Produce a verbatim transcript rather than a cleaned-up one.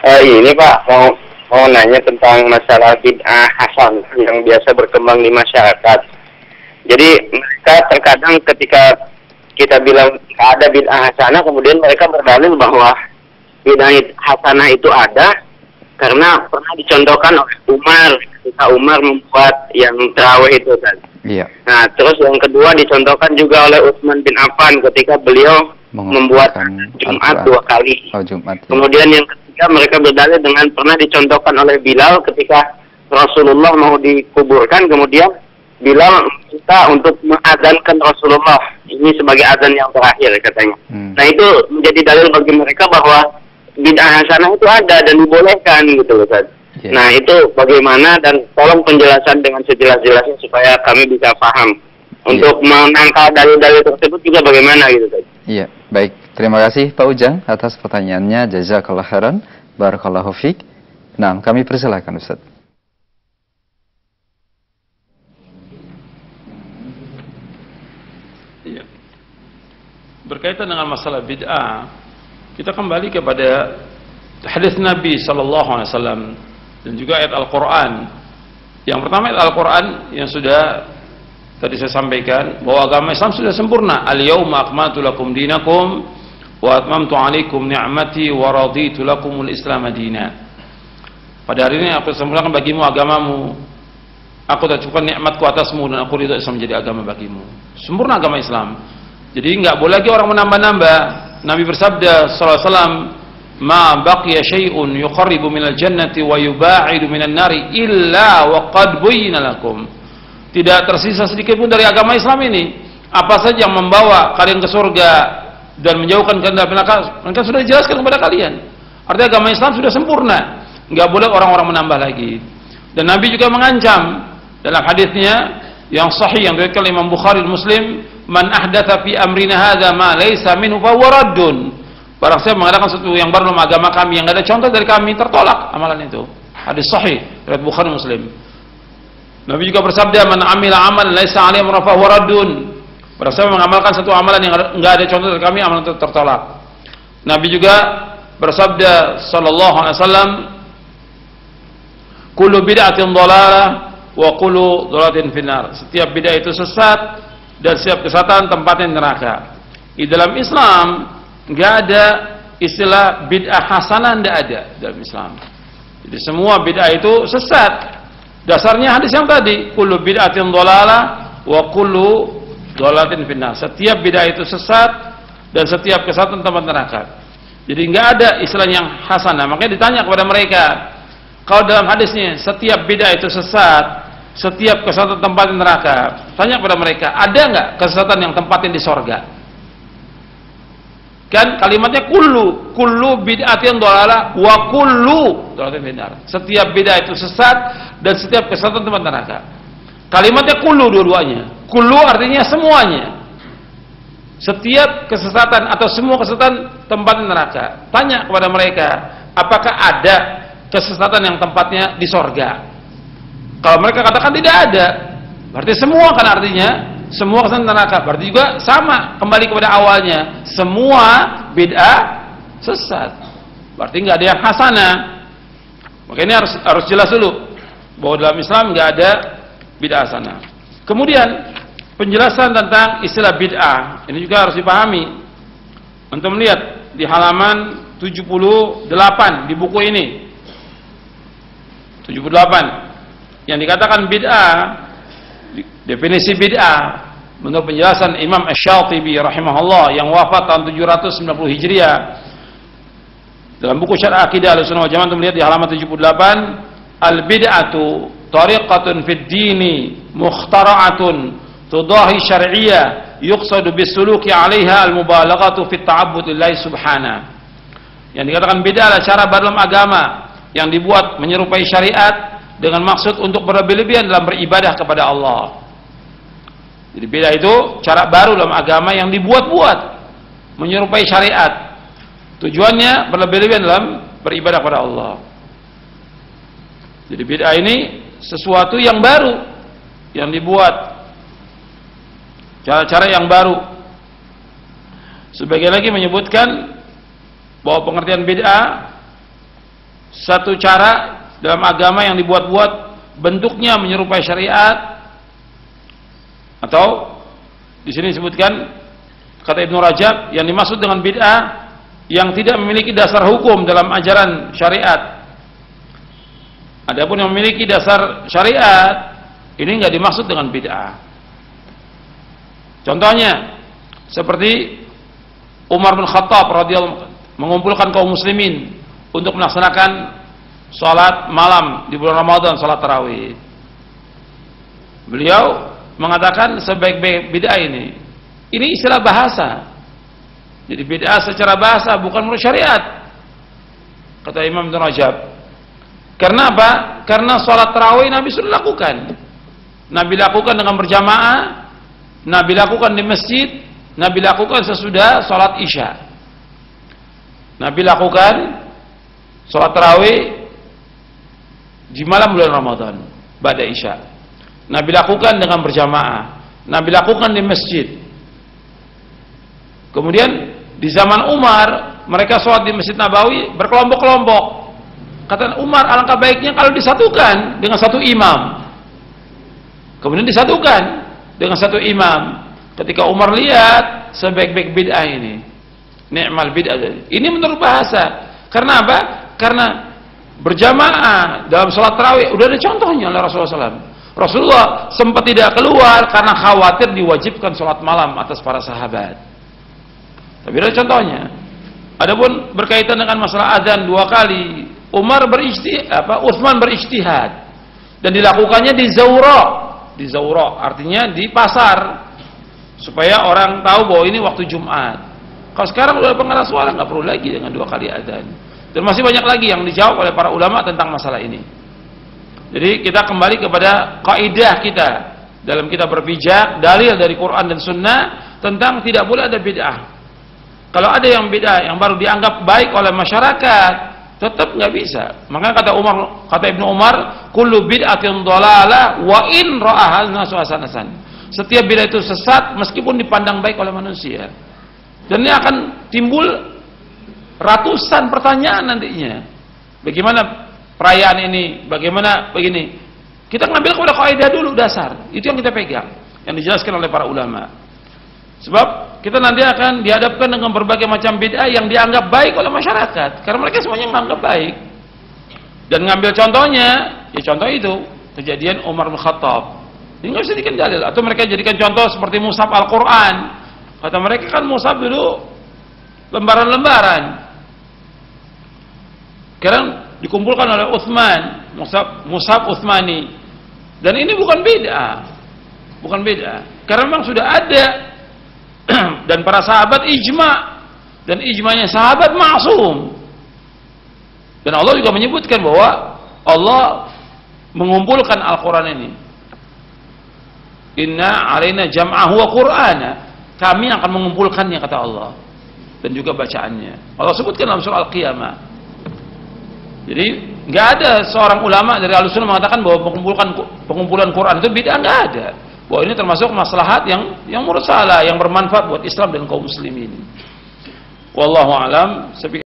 Uh, ini Pak, mau mau nanya tentang masalah bid'ah hasan yang biasa berkembang di masyarakat. Jadi mereka terkadang ketika kita bilang ada bid'ah hasanah, kemudian mereka berdalil bahwa bid'ah hasanah itu ada karena pernah dicontohkan oleh Umar ketika Umar membuat yang tarawih itu kan. Iya. Nah, terus yang kedua dicontohkan juga oleh Utsman bin Affan ketika beliau membuat Jumat dua kali. Oh, Jumat. Ya. Kemudian yang ketiga mereka berdalil dengan pernah dicontohkan oleh Bilal ketika Rasulullah mau dikuburkan, kemudian Bilal minta untuk mengadzankan Rasulullah ini sebagai azan yang terakhir katanya. Hmm. Nah, itu menjadi dalil bagi mereka bahwa bid'ah hasanah itu ada dan dibolehkan gitu loh, Ustaz. Yeah. Nah, itu bagaimana, dan tolong penjelasan dengan sejelas-jelasnya supaya kami bisa paham. Untuk yeah. menangkal dalil-dalil tersebut juga bagaimana gitu, Ustaz. Iya, yeah. Baik. Terima kasih Pak Ujang atas pertanyaannya. Jazakallah khairan. Barakallahu fiik. Nah, kami persilakan Ustaz. Iya. Berkaitan dengan masalah bid'ah, kita kembali kepada hadis Nabi sallallahu alaihi wasallam dan juga ayat Al-Qur'an. Yang pertama ayat Al-Qur'an yang sudah tadi saya sampaikan bahwa agama Islam sudah sempurna. Al-yauma akmaltu lakum dinakum wa atmamtu 'alaikum ni'mati wa raditu lakumul Islam madina. Pada hari ini aku sempurnakan bagimu agamamu. Aku telah cukupkan nikmatku atasmu dan aku ridha Islam menjadi agama bagimu. Sempurna agama Islam. Jadi enggak boleh lagi orang menambah-nambah. Nabi bersabda sallallahu alaihi wasallam, "Ma baqiya syai'un yuqarribu minal jannati wa yuba'idu minan nari illa wa qad buyyina lakum." Tidak tersisa sedikit pun dari agama Islam ini. Apa saja yang membawa kalian ke surga dan menjauhkan kalian dari neraka, mereka sudah dijelaskan kepada kalian. Artinya agama Islam sudah sempurna. Enggak boleh orang-orang menambah lagi. Dan Nabi juga mengancam dalam hadisnya yang sahih yang diriwayatkan Imam Bukhari dan Muslim, "Man ahdatsa fi amrina hadza ma laysa minhu fa huwa raddun." Barang siapa mengadakan sesuatu yang baru dalam agama kami yang enggak ada contoh dari kami, tertolak amalan itu. Hadis sahih riwayat Bukhari dan Muslim. Nabi juga bersabda, "Man amila amalan laysa 'alaihi amruna fa huwa raddun." Barang siapa mengamalkan satu amalan yang enggak ada contoh dari kami, amalan itu tertolak. Nabi juga bersabda sallallahu alaihi wasallam, "Kullu bid'atin dhalalah wa kullu dhalalatin finnar." Setiap bid'ah itu sesat dan setiap kesesatan tempatnya neraka. Di dalam Islam enggak ada istilah bid'ah hasanah, enggak ada dalam Islam. Jadi semua bid'ah itu sesat. Dasarnya hadis yang tadi, kullu bid'atin dhalalah wa kullu dhalalatin finnar. Setiap bid'ah itu sesat dan setiap kesesatan tempat neraka. Jadi enggak ada istilah yang hasanah. Makanya ditanya kepada mereka, kalau dalam hadisnya setiap bid'ah itu sesat, setiap kesesatan tempatnya neraka, tanya kepada mereka, ada enggak kesesatan yang tempatnya di sorga? Kan kalimatnya kullu, kullu bid'atin dhalalah wa kullu dhalalatin finnar. Setiap bid'ah itu sesat dan setiap kesesatan tempat neraka. Kalimatnya kullu dua-duanya. Kullu artinya semuanya. Setiap kesesatan atau semua kesesatan tempatnya neraka. Tanya kepada mereka, apakah ada kesesatan yang tempatnya di sorga? Kalau mereka katakan tidak ada, berarti semua kan artinya semua kesesatan neraka. Berarti juga sama, kembali kepada awalnya, semua bid'ah sesat. Berarti nggak ada yang hasanah. Maka ini harus harus jelas dulu bahwa dalam Islam nggak ada bid'ah hasanah. Kemudian penjelasan tentang istilah bid'ah ini juga harus dipahami. Untuk melihat di halaman tujuh puluh delapan di buku ini, tujuh puluh delapan. Yang dikatakan bid'ah, definisi bid'ah menurut penjelasan Imam Asy-Syatibi rahimahullah yang wafat tahun tujuh ratus sembilan puluh Hijriah, dalam buku Syarh Aqidah Ahlussunnah wal Jamaah melihat di halaman tujuh puluh delapan, al-bid'atu tariqatun fid dini mukhtara'atun tudahi syar'iyyah yuqsadu bis-suluki 'alaiha al-mubalaghatu fit ta'abbud lillahi subhanahu. Yang dikatakan bid'ah adalah cara baru dalam agama yang dibuat menyerupai syariat dengan maksud untuk berlebih-lebihan dalam beribadah kepada Allah. Jadi bid'ah itu cara baru dalam agama yang dibuat-buat menyerupai syariat. Tujuannya berlebih-lebihan dalam beribadah kepada Allah. Jadi bid'ah ini sesuatu yang baru yang dibuat, cara-cara yang baru. Sebagian lagi menyebutkan bahwa pengertian bid'ah satu cara dalam agama yang dibuat-buat bentuknya menyerupai syariat, atau di sini disebutkan kata Ibnu Rajab yang dimaksud dengan bid'ah yang tidak memiliki dasar hukum dalam ajaran syariat. Adapun yang memiliki dasar syariat ini enggak dimaksud dengan bid'ah. Contohnya seperti Umar bin Khattab radhiyallahu mengumpulkan kaum muslimin untuk melaksanakan salat malam di bulan Ramadan, salat tarawih. Beliau mengatakan sebaik-baik bid'ah ini, ini istilah bahasa. Jadi bid'ah secara bahasa bukan menurut syariat, kata Imam Ibnu Rajab. Karena apa? Karena salat tarawih Nabi sudah lakukan. Nabi lakukan dengan berjamaah, Nabi lakukan di masjid, Nabi lakukan sesudah salat Isya. Nabi lakukan salat tarawih di malam bulan Ramadan ba'da Isya. Nabi lakukan dengan berjamaah, Nabi lakukan di masjid. Kemudian di zaman Umar mereka sholat di Masjid Nabawi berkelompok-kelompok. Kata Umar, alangkah baiknya kalau disatukan dengan satu imam. Kemudian disatukan dengan satu imam. Ketika Umar lihat sebaik-baik bid'ah ini, ni'mal bid'ah. Ini menurut bahasa. Karena apa? Karena berjamaah dalam sholat tarawih udah ada contohnya oleh Rasulullah shallallahu alaihi wasallam. Rasulullah sempat tidak keluar karena khawatir diwajibkan sholat malam atas para sahabat. Tapi ada contohnya. Adapun berkaitan dengan masalah azan dua kali, Umar berijtihad, apa? Utsman berijtihad dan dilakukannya di Zawra. Di Zawra artinya di pasar, supaya orang tahu bahwa ini waktu Jumat. Kalau sekarang udah pengeras suara, nggak perlu lagi dengan dua kali azan. Dan masih banyak lagi yang dijawab oleh para ulama tentang masalah ini. Jadi kita kembali kepada kaidah kita dalam kita berpijak, dalil dari Quran dan Sunnah tentang tidak boleh ada bid'ah. Kalau ada yang bid'ah yang baru dianggap baik oleh masyarakat, tetap nggak bisa. Maka kata Umar, kata Ibnu Umar, kullu bid'atin dhalalah wa in ra'ahal nasu hasanasan. Setiap bid'ah itu sesat meskipun dipandang baik oleh manusia. Dan ini akan timbul ratusan pertanyaan nantinya. Bagaimana perayaan ini? Bagaimana begini? Kita ngambil kepada kaidah dulu dasar. Itu yang kita pegang, yang dijelaskan oleh para ulama. Sebab kita nanti akan dihadapkan dengan berbagai macam bid'ah yang dianggap baik oleh masyarakat, karena mereka semuanya menganggap baik. Dan ngambil contohnya, ya contoh itu kejadian Umar bin Khattab. Ini nggak bisa dijadikan dalil. Atau mereka jadikan contoh seperti mushaf Al-Quran. Kata mereka kan mushaf dulu lembaran-lembaran. Sekarang dikumpulkan oleh Utsman, mushaf mushaf Utsmani. Dan ini bukan bid'ah, bukan bid'ah. Karena memang sudah ada. Dan para sahabat ijma, dan ijmanya sahabat maksum. Dan Allah juga menyebutkan bahwa Allah mengumpulkan Al-Quran ini. Inna alaina jam'ahu wa qur'ana. Kami akan mengumpulkannya, kata Allah. Dan juga bacaannya. Allah sebutkan dalam surah Al-Qiyamah. Jadi nggak ada seorang ulama dari Ahlussunnah mengatakan bahwa pengumpulan pengumpulan Quran itu bid'ah, nggak ada. Bahwa ini termasuk maslahat yang yang menurut salah, yang bermanfaat buat Islam dan kaum muslimin. Wallahu a'lam.